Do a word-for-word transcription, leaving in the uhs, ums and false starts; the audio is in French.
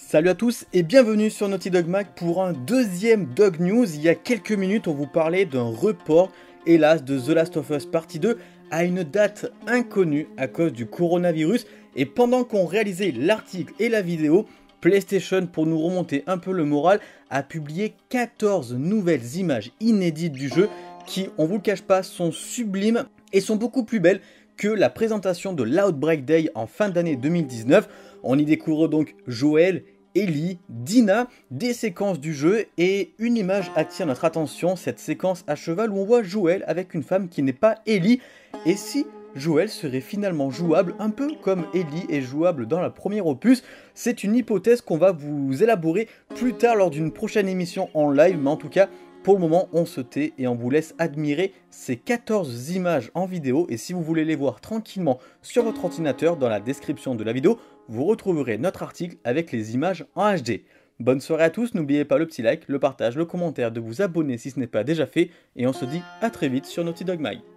Salut à tous et bienvenue sur Naughty Dog Mag pour un deuxième Dog News. Il y a quelques minutes, on vous parlait d'un report, hélas, de The Last of Us Partie deux à une date inconnue à cause du coronavirus. Et pendant qu'on réalisait l'article et la vidéo, PlayStation, pour nous remonter un peu le moral, a publié quatorze nouvelles images inédites du jeu qui, on vous le cache pas, sont sublimes et sont beaucoup plus belles que la présentation de l'Outbreak Day en fin d'année deux mille dix-neuf. On y découvre donc Joël, Ellie, Dina, des séquences du jeu et une image attire notre attention, cette séquence à cheval où on voit Joël avec une femme qui n'est pas Ellie. Et si Joël serait finalement jouable, un peu comme Ellie est jouable dans la première opus? C'est une hypothèse qu'on va vous élaborer plus tard lors d'une prochaine émission en live, mais en tout cas, pour le moment, on se tait et on vous laisse admirer ces quatorze images en vidéo. Et si vous voulez les voir tranquillement sur votre ordinateur, dans la description de la vidéo, vous retrouverez notre article avec les images en H D. Bonne soirée à tous, n'oubliez pas le petit like, le partage, le commentaire, de vous abonner si ce n'est pas déjà fait. Et on se dit à très vite sur Naughty Dog Mag.